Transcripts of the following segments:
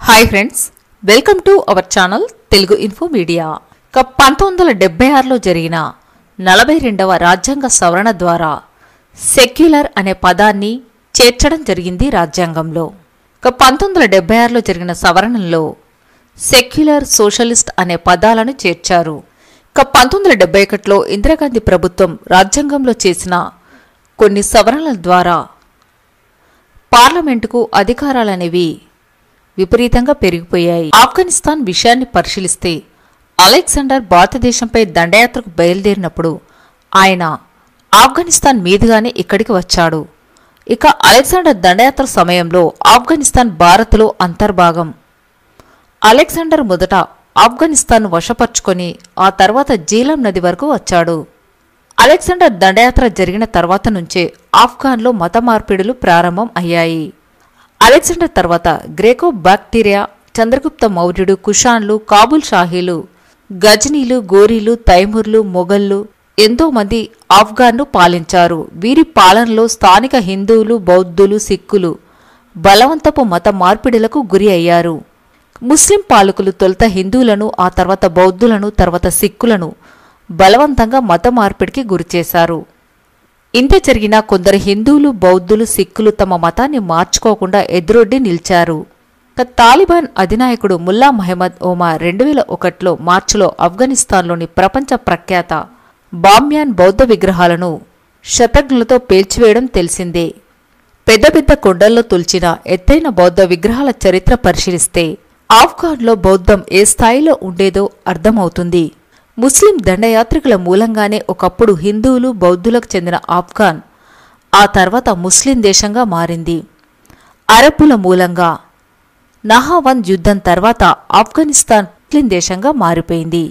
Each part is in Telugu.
Hi friends, welcome to our channel Telugu info media. 1976లో జరిగిన 42వ రాజ్యాంగ సవరణ ద్వారా సెక్యులర్ అనే పదాన్ని చేర్చడం జరిగింది రాజ్యాంగంలో. 1976లో జరిగిన సవరణలో సెక్యులర్, సోషలిస్ట్ అనే పదాలను చేర్చారు. 1971లో ఇందిరాగాంధీ ప్రభుత్వం రాజ్యాంగంలో చేసిన కొన్ని సవరణల ద్వారా పార్లమెంటుకు అధికారాలనేవి విపరీతంగా పెరిగిపోయాయి. ఆఫ్ఘనిస్తాన్ విషయాన్ని పరిశీలిస్తే అలెగ్జాండర్ భారతదేశంపై దండయాత్రకు బయలుదేరినప్పుడు ఆయన ఆఫ్ఘనిస్తాన్ మీదుగానే ఇక్కడికి వచ్చాడు. ఇక అలెగ్జాండర్ దండయాత్ర సమయంలో ఆఫ్ఘనిస్తాన్ భారత్లో అంతర్భాగం. అలెగ్జాండర్ మొదట ఆఫ్ఘనిస్తాన్ వశపర్చుకొని ఆ తర్వాత జీలం నది వరకు వచ్చాడు. అలెగ్జాండర్ దండయాత్ర జరిగిన తర్వాత నుంచే ఆఫ్ఘాన్లో మత మార్పిడులు ప్రారంభం అయ్యాయి. అలెగ్జాండర్ తర్వాత గ్రేకో బాక్టీరియా, చంద్రగుప్త మౌర్యుడు, కుషాన్లు, కాబుల్ షాహీలు, గజనీలు, గోరీలు, తైమూర్లు, మొఘళ్ళు ఎంతో మంది ఆఫ్ఘాన్ను పాలించారు. వీరి పాలనలో స్థానిక హిందువులు, బౌద్ధులు, సిక్కులు బలవంతపు మత మార్పిడులకు గురి అయ్యారు. ముస్లిం పాలకులు తొలుత హిందువులను, ఆ తర్వాత బౌద్ధులను, తర్వాత సిక్కులను బలవంతంగా మత మార్పిడికి గురిచేశారు. ఇంత జరిగినా కొందరు హిందువులు, బౌద్ధులు, సిక్కులు తమ మతాన్ని మార్చుకోకుండా ఎదురొడ్డి నిలిచారు. తాలిబాన్ అధినాయకుడు ముల్లా మహమ్మద్ ఒమర్ 2001లో మార్చిలో ఆఫ్ఘనిస్తాన్లోని ప్రపంచ ప్రఖ్యాత బామ్యాన్ బౌద్ధ విగ్రహాలను శతఘ్నులతో పేల్చివేయడం తెలిసిందే. పెద్ద పెద్ద కొండల్లో తుల్చిన ఎత్తైన బౌద్ధ విగ్రహాల చరిత్ర పరిశీలిస్తే ఆఫ్ఘాన్లో బౌద్ధం ఏ స్థాయిలో ఉండేదో అర్థమవుతుంది. ముస్లిం దండయాత్రికుల మూలంగానే ఒకప్పుడు హిందువులు, బౌద్ధులకు చెందిన ఆఫ్ఘాన్ ఆ తర్వాత ముస్లిం దేశంగా మారింది. అరబ్బుల మూలంగా నహావంద్ యుద్ధం తర్వాత ఆఫ్ఘనిస్తాన్ ముస్లిం దేశంగా మారిపోయింది.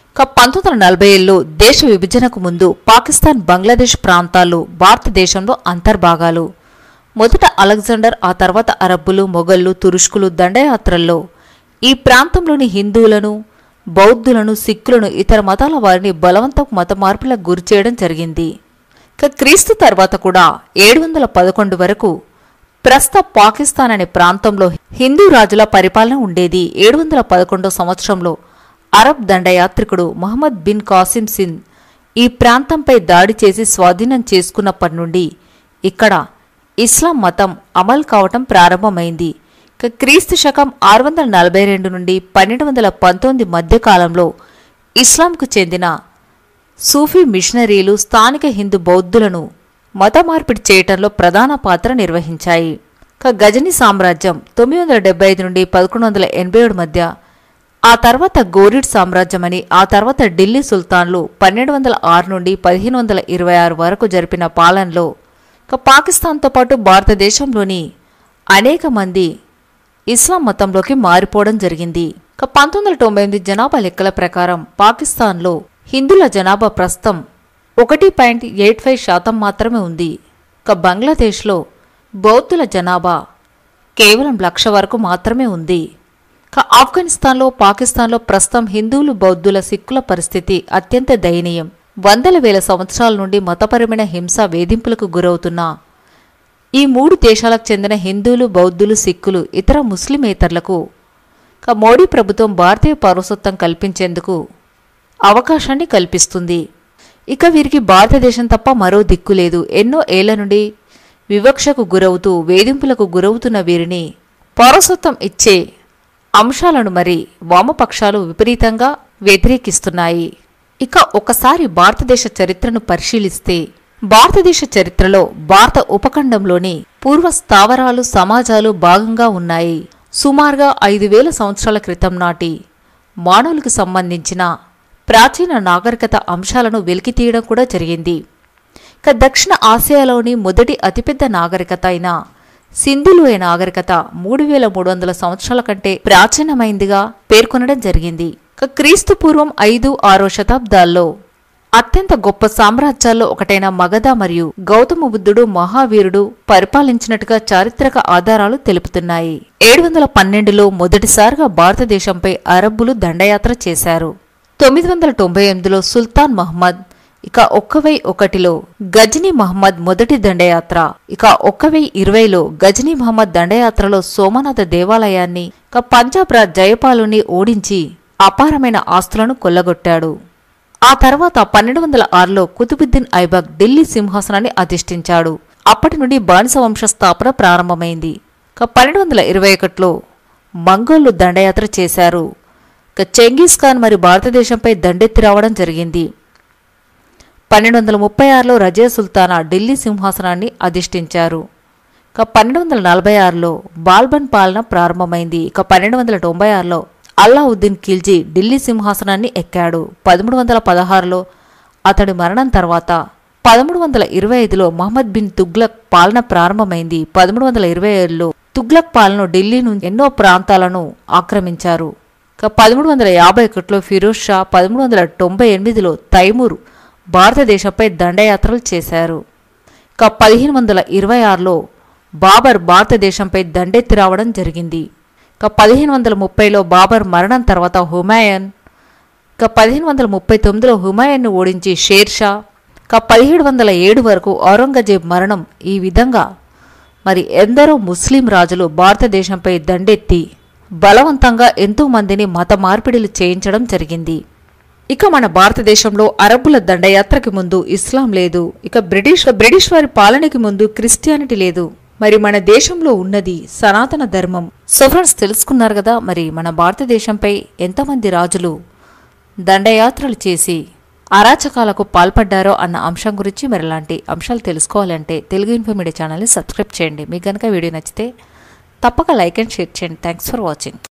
1940లో దేశ విభజనకు ముందు పాకిస్తాన్, బంగ్లాదేశ్ ప్రాంతాలు భారతదేశంలో అంతర్భాగాలు. మొదట అలెగ్జాండర్, ఆ తర్వాత అరబ్బులు, మొఘళ్ళు, తురుష్కులు దండయాత్రల్లో ఈ ప్రాంతంలోని హిందువులను, బౌద్ధులను, సిక్కులను, ఇతర మతాల వారిని బలవంతపు మత మార్పులకు గురిచేయడం జరిగింది. క్రీస్తు తర్వాత కూడా 711 వరకు ప్రస్తుత పాకిస్తాన్ అనే ప్రాంతంలో హిందూ రాజుల పరిపాలన ఉండేది. 711 సంవత్సరంలో అరబ్ దండయాత్రికుడు మహమ్మద్ బిన్ కాసిం సింద్ ఈ ప్రాంతంపై దాడి చేసి స్వాధీనం చేసుకున్నప్పటి నుండి ఇక్కడ ఇస్లాం మతం అమలు కావటం ప్రారంభమైంది. క్రీస్తు శకం 642 నుండి 1219 మధ్యకాలంలో ఇస్లాంకు చెందిన సూఫీ మిషనరీలు స్థానిక హిందూ బౌద్ధులను మత మార్పిడి చేయటంలో ప్రధాన పాత్ర నిర్వహించాయి. గజనీ సామ్రాజ్యం 975 నుండి 1187 మధ్య, ఆ తర్వాత గోరిడ్ సామ్రాజ్యమని, ఆ తర్వాత ఢిల్లీ సుల్తాన్లు 1206 నుండి 1526 వరకు జరిపిన పాలనలో పాకిస్తాన్తో పాటు భారతదేశంలోని అనేక మంది ఇస్లాం మతంలోకి మారిపోవడం జరిగింది. 1998 జనాభా లెక్కల ప్రకారం పాకిస్తాన్లో హిందువుల జనాభా ప్రస్తుతం 1.85% మాత్రమే ఉంది. బంగ్లాదేశ్లో బౌద్ధుల జనాభా కేవలం 1,00,000 వరకు మాత్రమే ఉంది. ఆఫ్ఘనిస్తాన్లో, పాకిస్తాన్లో ప్రస్తుతం హిందువులు, బౌద్ధుల, సిక్కుల పరిస్థితి అత్యంత దయనీయం. వందల వేల సంవత్సరాల నుండి మతపరమైన హింస, వేధింపులకు గురవుతున్న ఈ 3 దేశాలకు చెందిన హిందువులు, బౌద్ధులు, సిక్కులు, ఇతర ముస్లిమేతరులకు మోడీ ప్రభుత్వం భారతీయ పౌరసత్వం కల్పించేందుకు అవకాశాన్ని కల్పిస్తుంది. ఇక వీరికి భారతదేశం తప్ప మరో దిక్కు లేదు. ఎన్నో ఏళ్ల నుండి వివక్షకు గురవుతూ, వేధింపులకు గురవుతున్న వీరిని పౌరసత్వం ఇచ్చే అంశాలను మరి వామపక్షాలు విపరీతంగా వ్యతిరేకిస్తున్నాయి. ఇక ఒకసారి భారతదేశ చరిత్రను పరిశీలిస్తే భారతదేశ చరిత్రలో భారత ఉపఖండంలోని పూర్వ స్థావరాలు, సమాజాలు భాగంగా ఉన్నాయి. సుమారుగా 5,000 సంవత్సరాల క్రితం నాటి మానవులకు సంబంధించిన ప్రాచీన నాగరికత అంశాలను వెలికితీయడం కూడా జరిగింది. దక్షిణ ఆసియాలోని మొదటి అతిపెద్ద నాగరికత అయిన సింధులోయ నాగరికత 3,300 సంవత్సరాల కంటే ప్రాచీనమైందిగా పేర్కొనడం జరిగింది. క్రీస్తు పూర్వం 5-6వ శతాబ్దాల్లో అత్యంత గొప్ప సామ్రాజ్యాల్లో ఒకటైన మగధ మరియు గౌతమ బుద్ధుడు, మహావీరుడు పరిపాలించినట్టుగా చారిత్రక ఆధారాలు తెలుపుతున్నాయి. 712లో మొదటిసారిగా భారతదేశంపై అరబ్బులు దండయాత్ర చేశారు. 998లో సుల్తాన్ మహమ్మద్, ఇక 1001లో గజనీ మహమ్మద్ మొదటి దండయాత్ర, ఇక 1020లో గజనీ మహమ్మద్ దండయాత్రలో సోమనాథ దేవాలయాన్ని, ఇక పంజాబ్ రాజ్ జయపాలుని ఓడించి అపారమైన ఆస్తులను కొల్లగొట్టాడు. ఆ తర్వాత 1206లో కుతుబుద్దీన్ ఐబక్ ఢిల్లీ సింహాసనాన్ని అధిష్ఠించాడు. అప్పటి నుండి బానిస వంశ స్థాపన ప్రారంభమైంది. ఇక 1221లో మంగోళ్లు దండయాత్ర చేశారు. ఇక చెంగీస్ ఖాన్ మరి భారతదేశంపై దండెత్తి రావడం జరిగింది. 1236లో రజియా సుల్తానా ఢిల్లీ సింహాసనాన్ని అధిష్ఠించారు. ఇక 1246లో బాల్బన్ పాలన ప్రారంభమైంది. ఇక 1296లో అల్లావుద్దీన్ ఖిల్జీ ఢిల్లీ సింహాసనాన్ని ఎక్కాడు. 1316లో అతడి మరణం తర్వాత 1325లో మహమ్మద్ బిన్ తుగ్లక్ పాలన ప్రారంభమైంది. 1327లో తుగ్లక్ పాలన ఢిల్లీ నుంచి ఎన్నో ప్రాంతాలను ఆక్రమించారు. ఇక 1351లో ఫిరోజ్ షా, 1398లో తైమూర్ భారతదేశంపై దండయాత్రలు చేశారు. ఇక 1526లో బాబర్ భారతదేశంపై దండెత్తి రావడం జరిగింది. ఇక 1530లో బాబర్ మరణం తర్వాత హుమాయూన్, ఇక 1539లో హుమాయూన్ను ఓడించి షేర్ షా, ఇక 1707 వరకు ఔరంగజేబ్ మరణం. ఈ విధంగా మరి ఎందరో ముస్లిం రాజులు భారతదేశంపై దండెత్తి బలవంతంగా ఎంతో మందిని మత మార్పిడిలు చేయించడం జరిగింది. ఇక మన భారతదేశంలో అరబ్బుల దండయాత్రకి ముందు ఇస్లాం లేదు. ఇక బ్రిటిష్ వారి పాలనకి ముందు క్రిస్టియానిటీ లేదు. మరి మన దేశంలో ఉన్నది సనాతన ధర్మం. సో ఫ్రెండ్స్, తెలుసుకున్నారు కదా మరి మన భారతదేశంపై ఎంతమంది రాజులు దండయాత్రలు చేసి అరాచకాలకు పాల్పడ్డారో అన్న అంశం గురించి. మరి ఇలాంటి అంశాలు తెలుసుకోవాలంటే తెలుగు ఇన్ఫో మీడియా ఛానల్ని సబ్స్క్రైబ్ చేయండి. మీకు కనుక వీడియో నచ్చితే తప్పక లైక్ అండ్ షేర్ చేయండి. Thanks for watching.